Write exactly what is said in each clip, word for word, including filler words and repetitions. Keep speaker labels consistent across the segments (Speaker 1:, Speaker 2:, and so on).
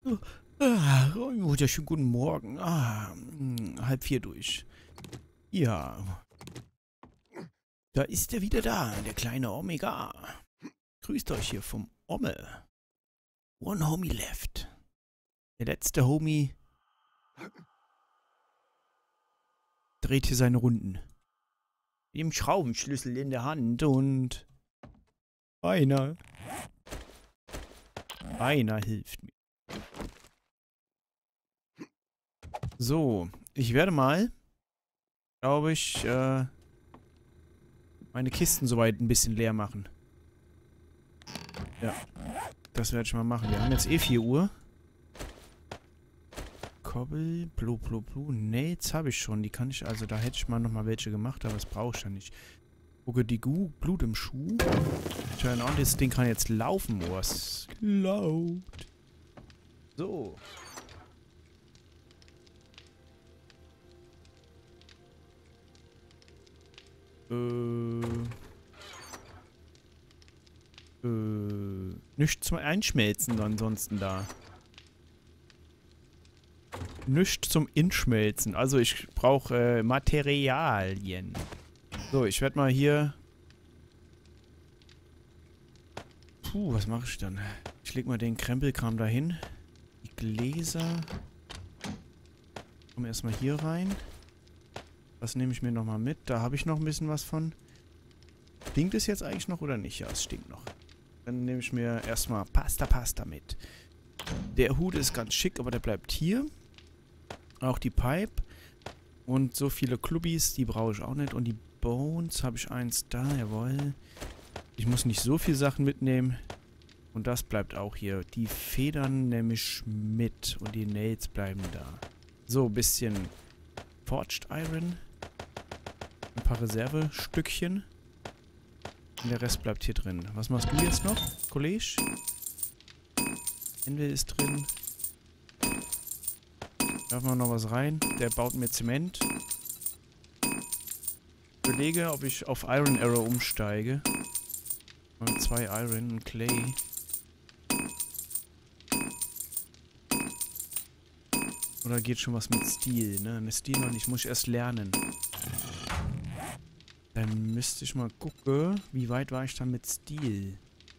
Speaker 1: Ah, wunderschönen guten Morgen. Ah, hm, halb vier durch. Ja. Da ist er wieder da, der kleine Omega. Grüßt euch hier vom Omme. One Homie left. Der letzte Homie dreht hier seine Runden. Mit dem Schraubenschlüssel in der Hand und einer. Einer hilft mir. So, ich werde mal, glaube ich, äh, meine Kisten soweit ein bisschen leer machen. Ja, das werde ich mal machen. Wir haben jetzt eh vier Uhr. Kobbel, blu, blu, blu. Nails habe ich schon. Die kann ich, also da hätte ich mal nochmal welche gemacht, aber das brauche ich ja nicht. Gucke die Gu, Blut im Schuh. Turn on, das Ding kann jetzt laufen, was laut. So. Äh. Äh. Nichts zum Einschmelzen ansonsten da. Nichts zum Inschmelzen. Also ich brauche äh, Materialien. So, ich werde mal hier... Puh, was mache ich dann? Ich leg mal den Krempelkram dahin. Die Gläser. Kommen erstmal hier rein. Was nehme ich mir nochmal mit? Da habe ich noch ein bisschen was von. Stinkt es jetzt eigentlich noch oder nicht? Ja, es stinkt noch. Dann nehme ich mir erstmal Pasta Pasta mit. Der Hut ist ganz schick, aber der bleibt hier. Auch die Pipe. Und so viele Clubbies, die brauche ich auch nicht. Und die Bones habe ich eins da, jawohl. Ich muss nicht so viele Sachen mitnehmen. Und das bleibt auch hier. Die Federn nehme ich mit. Und die Nails bleiben da. So, ein bisschen Forged Iron. Ein paar Reservestückchen. Und der Rest bleibt hier drin. Was machst du jetzt noch, Kollege? Anvil ist drin. Werfen wir noch was rein. Der baut mir Zement. Ich überlege, ob ich auf Iron Arrow umsteige. Und zwei Iron und Clay. Oder geht schon was mit Steel, ne? Ne, Steel noch nicht. Muss ich erst lernen. Dann müsste ich mal gucken, wie weit war ich dann mit Steel.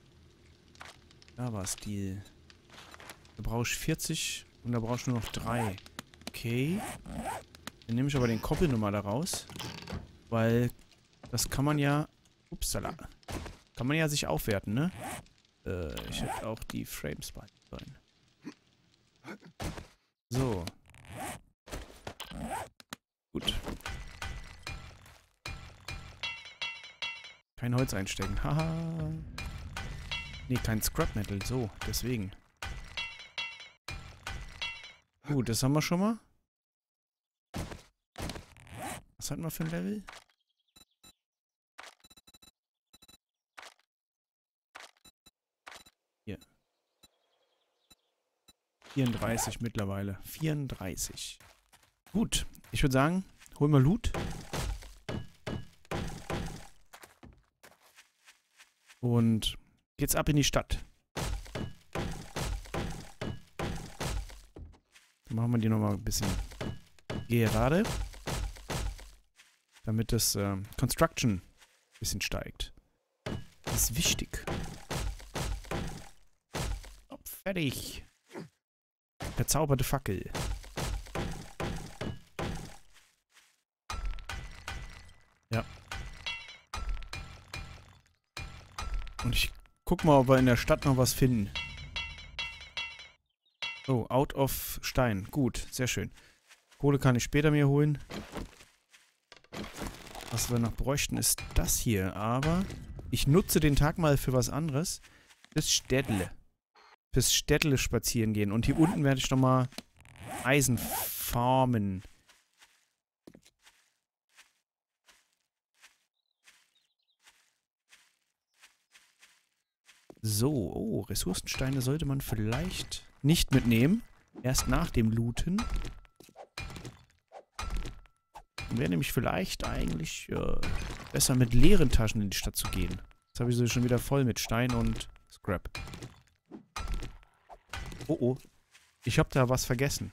Speaker 1: Da war Steel. Da brauche ich vierzig und da brauche ich nur noch drei. Okay. Dann nehme ich aber den Koppel nochmal da raus. Weil das kann man ja... Upsala. Kann man ja sich aufwerten, ne? Äh, ich hätte auch die Frames bei sein. So. Gut. Kein Holz einstecken. Haha. Nee, kein Scrap Metal. So, deswegen. Gut, das haben wir schon mal. Was hatten wir für ein Level? Hier. vierunddreißig mittlerweile. vierunddreißig. Gut, ich würde sagen, holen wir Loot. Und geht's ab in die Stadt. Dann machen wir die nochmal ein bisschen gerade. Damit das äh, Construction ein bisschen steigt. Das ist wichtig. Oh, fertig. Verzauberte Fackel. Ja. Und ich guck mal, ob wir in der Stadt noch was finden. Oh, out of Stein. Gut, sehr schön. Kohle kann ich später mir holen. Was wir noch bräuchten, ist das hier. Aber ich nutze den Tag mal für was anderes. Fürs Städtle. Fürs Städtle spazieren gehen. Und hier unten werde ich nochmal Eisen farmen. So, oh, Ressourcensteine sollte man vielleicht nicht mitnehmen. Erst nach dem Looten. Wäre nämlich vielleicht eigentlich äh, besser mit leeren Taschen in die Stadt zu gehen. Jetzt habe ich sie schon wieder voll mit Stein und Scrap. Oh oh. Ich hab da was vergessen.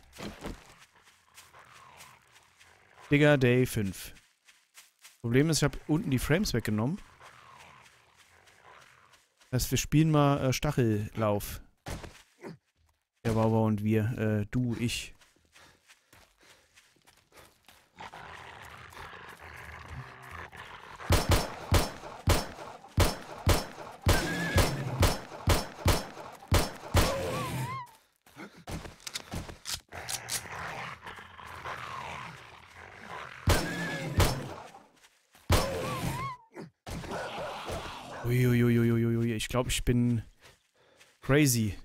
Speaker 1: Digga, Day fünf. Problem ist, ich habe unten die Frames weggenommen. Das heißt, wir spielen mal äh, Stachellauf. Der Wawa und wir. Äh, du, ich. Uiuiuiuiui, ich glaube, ich bin crazy.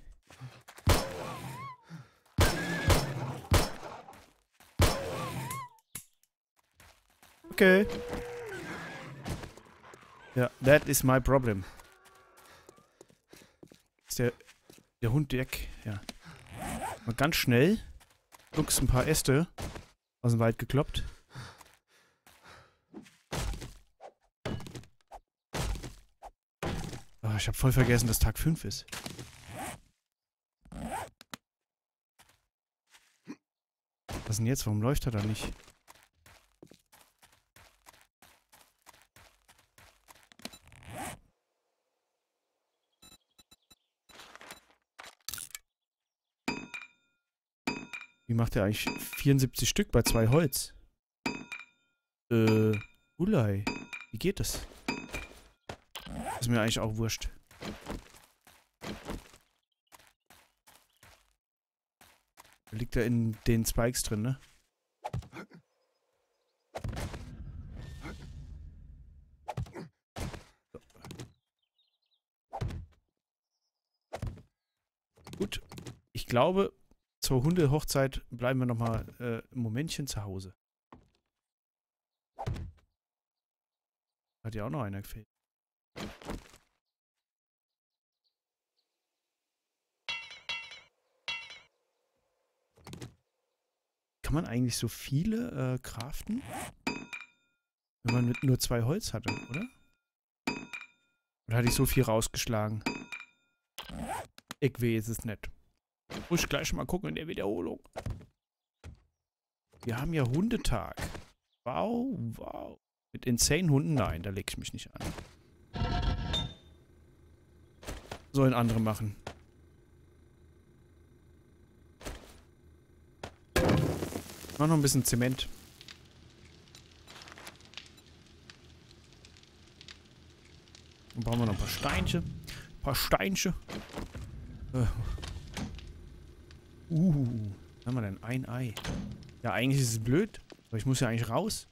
Speaker 1: Okay. Ja, that is my problem. Ist der, der Hund weg? Ja. Mal ganz schnell. Flugs ein paar Äste aus dem Wald gekloppt. Oh, ich habe voll vergessen, dass Tag fünf ist. Was ist denn jetzt? Warum läuft er da nicht? Wie macht er eigentlich vierundsiebzig Stück bei zwei Holz? Äh, Ulai. Wie geht das? Ist mir eigentlich auch wurscht. Da liegt er in den Spikes drin, ne? So. Gut. Ich glaube, zur Hundehochzeit bleiben wir nochmal äh, ein Momentchen zu Hause. Hat ja auch noch einer gefehlt. Kann man eigentlich so viele äh, craften? Wenn man mit nur zwei Holz hatte, oder? Oder hatte ich so viel rausgeschlagen? Ich weiß es nicht. Muss ich gleich mal gucken in der Wiederholung. Wir haben ja Hundetag. Wow, wow. Mit insane Hunden? Nein, da leg ich mich nicht an. Sollen andere machen. Mach noch ein bisschen Zement. Dann brauchen wir noch ein paar Steinchen. Ein paar Steinchen. Uh. uh. Was haben wir denn? Ein Ei. Ja, eigentlich ist es blöd. Aber ich muss ja eigentlich raus.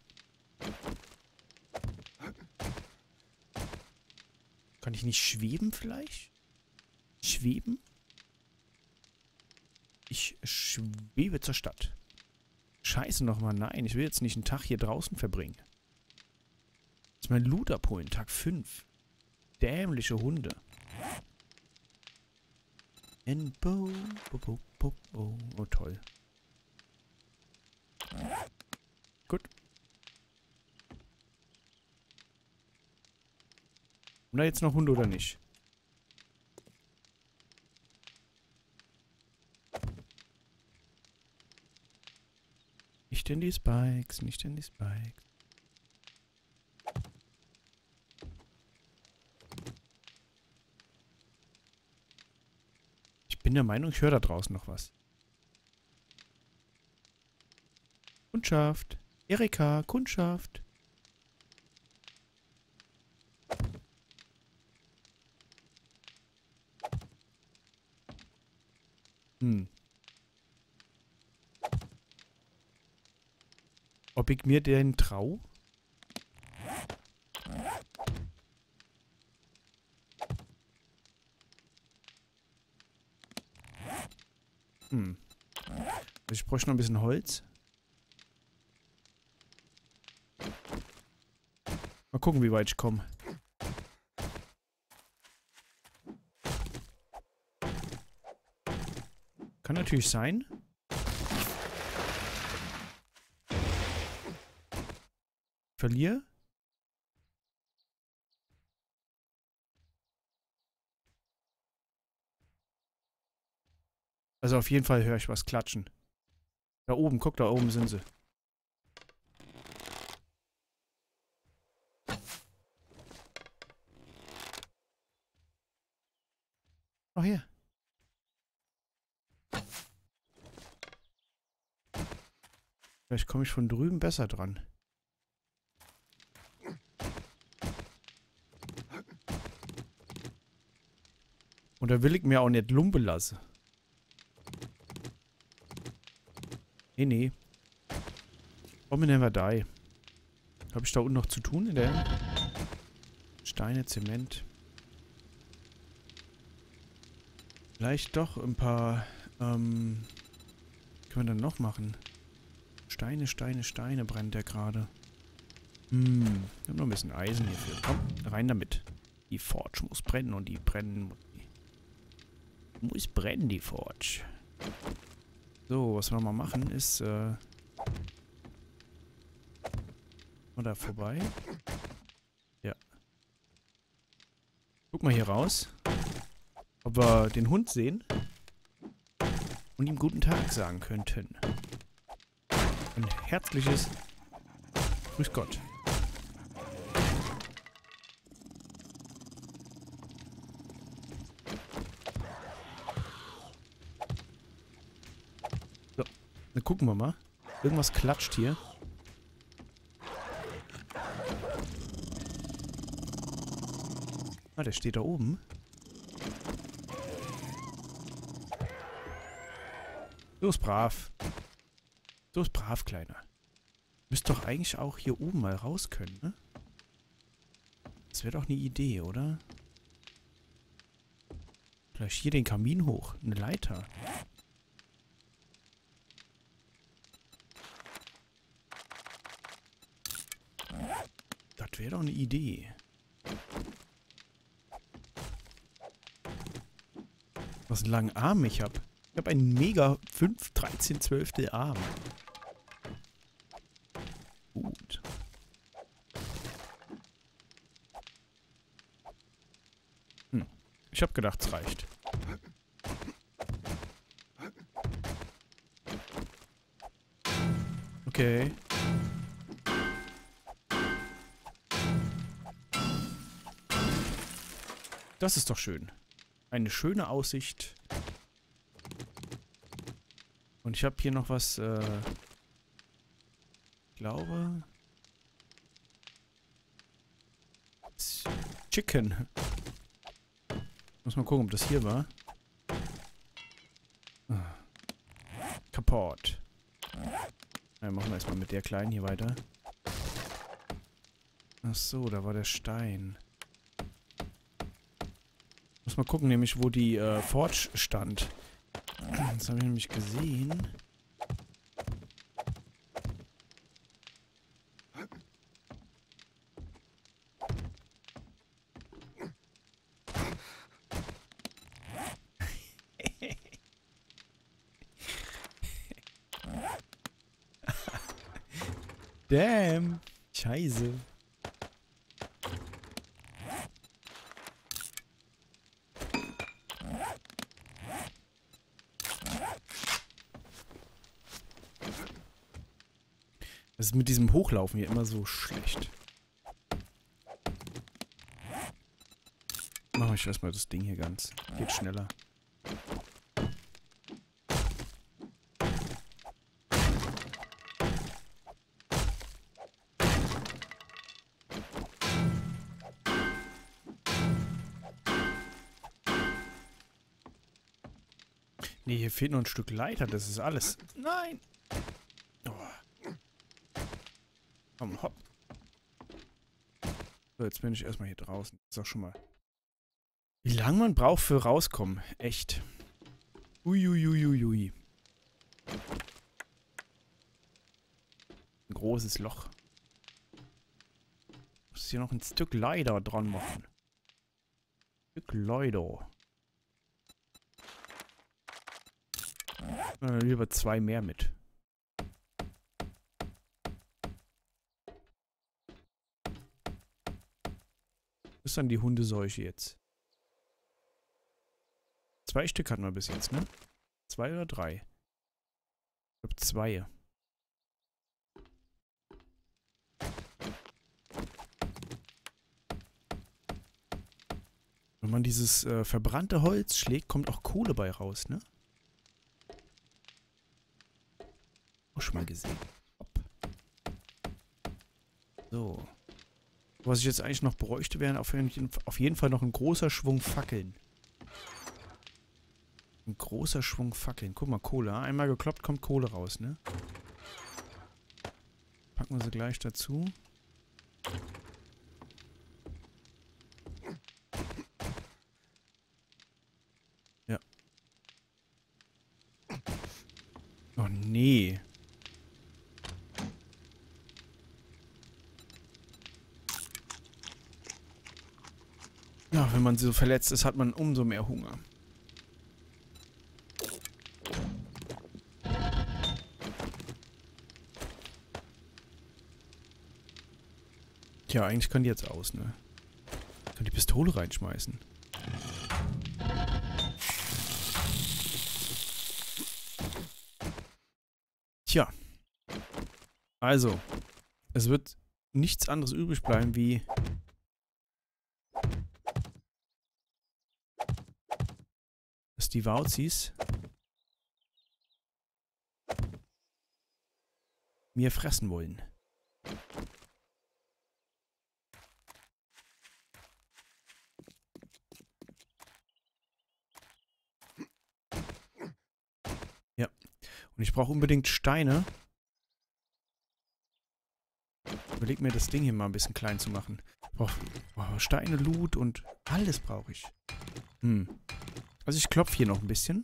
Speaker 1: Kann ich nicht schweben vielleicht? Schweben? Ich schwebe zur Stadt. Scheiße nochmal, nein. Ich will jetzt nicht einen Tag hier draußen verbringen. Das ist mein Loot abholen, Tag fünf. Dämliche Hunde. En bo, bo, bo, bo, bo. Oh, toll. Gut. Haben da jetzt noch Hunde oder nicht? Nicht in die Spikes, nicht in die Spikes. Ich bin der Meinung, ich höre da draußen noch was. Kundschaft. Erika, Kundschaft. Hm. Ob ich mir den trau? Hm. Also ich bräuchte noch ein bisschen Holz. Mal gucken, wie weit ich komme. Kann natürlich sein. Verliere. Also auf jeden Fall höre ich was klatschen. Da oben, guck, da oben sind sie. Oh, hier. Vielleicht komme ich von drüben besser dran. Und da will ich mir auch nicht lumpen lassen. Nee, nee. Warum nehmen wir da? Habe ich da unten noch zu tun in der Steine, Zement? Vielleicht doch ein paar, ähm, können wir dann noch machen? Steine, Steine, Steine brennt der gerade. Hm, ich habe noch ein bisschen Eisen hierfür. Komm, rein damit. Die Forge muss brennen und die brennen. Die muss brennen, die Forge. So, was wir mal machen ist, äh... Oder vorbei? Ja. Guck mal hier raus. Ob wir den Hund sehen. Und ihm guten Tag sagen könnten. Ein herzliches Grüß Gott. So, dann gucken wir mal. Irgendwas klatscht hier. Ah, der steht da oben. So ist brav. So ist brav, Kleiner. Müsst doch eigentlich auch hier oben mal raus können, ne? Das wäre doch eine Idee, oder? Vielleicht hier den Kamin hoch. Eine Leiter. Das wäre doch eine Idee. Was einen langen Arm ich habe. Ich habe einen mega fünf, dreizehn, zwölf Arm. Gut. Hm. Ich habe gedacht, es reicht. Okay. Das ist doch schön. Eine schöne Aussicht. Und ich habe hier noch was, äh... ich glaube... Chicken. Muss mal gucken, ob das hier war. Ah. Kaputt. Ja, machen wir erstmal mit der Kleinen hier weiter. Ach so, da war der Stein. Muss mal gucken, nämlich wo die äh, Forge stand. Das habe ich nämlich gesehen. Damn. Scheiße. Das ist mit diesem Hochlaufen hier immer so schlecht. Machen wir erstmal das Ding hier ganz. Geht schneller. Nee, hier fehlt noch ein Stück Leiter, das ist alles. Nein! Oh. Komm, hopp. So, jetzt bin ich erstmal hier draußen. Das ist auch schon mal. Wie lange man braucht für rauskommen. Echt. Uiuiuiui. Ein großes Loch. Ich muss hier noch ein Stück Leiter dran machen. Ein Stück Leiter. Äh, lieber zwei mehr mit. Was ist dann die Hundeseuche jetzt? Zwei Stück hatten wir bis jetzt, ne? Zwei oder drei? Ich glaube zwei. Wenn man dieses äh, verbrannte Holz schlägt, kommt auch Kohle bei raus, ne? Auch schon mal gesehen. Hopp. So. Was ich jetzt eigentlich noch bräuchte, wären auf jeden, auf jeden Fall noch ein großer Schwung Fackeln. Ein großer Schwung Fackeln. Guck mal, Kohle. Einmal gekloppt, kommt Kohle raus, ne? Packen wir sie gleich dazu. Ja. Oh, nee. Ja, wenn man so verletzt ist, hat man umso mehr Hunger. Tja, eigentlich kann die jetzt aus, ne? Ich kann die Pistole reinschmeißen. Tja. Also. Es wird nichts anderes übrig bleiben, wie... dass die Wauzis mir fressen wollen. Ja. Und ich brauche unbedingt Steine. Ich überlege mir, das Ding hier mal ein bisschen klein zu machen. Ich brauche oh, Steine, Loot und alles brauche ich. Hm. Also ich klopfe hier noch ein bisschen.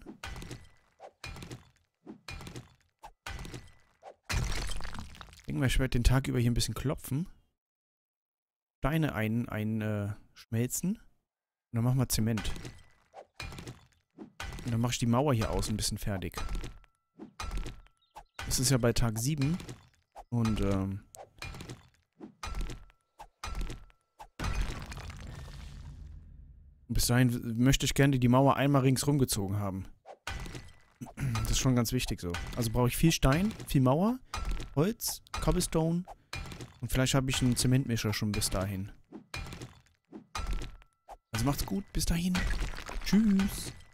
Speaker 1: Ich denke mal, ich werde den Tag über hier ein bisschen klopfen. Steine ein, ein äh, schmelzen. Und dann machen wir Zement. Und dann mache ich die Mauer hier außen ein bisschen fertig. Es ist ja bei Tag sieben. Und ähm... bis dahin möchte ich gerne die Mauer einmal ringsrum gezogen haben. Das ist schon ganz wichtig so. Also brauche ich viel Stein, viel Mauer, Holz, Cobblestone und vielleicht habe ich einen Zementmischer schon bis dahin. Also macht's gut, bis dahin. Tschüss.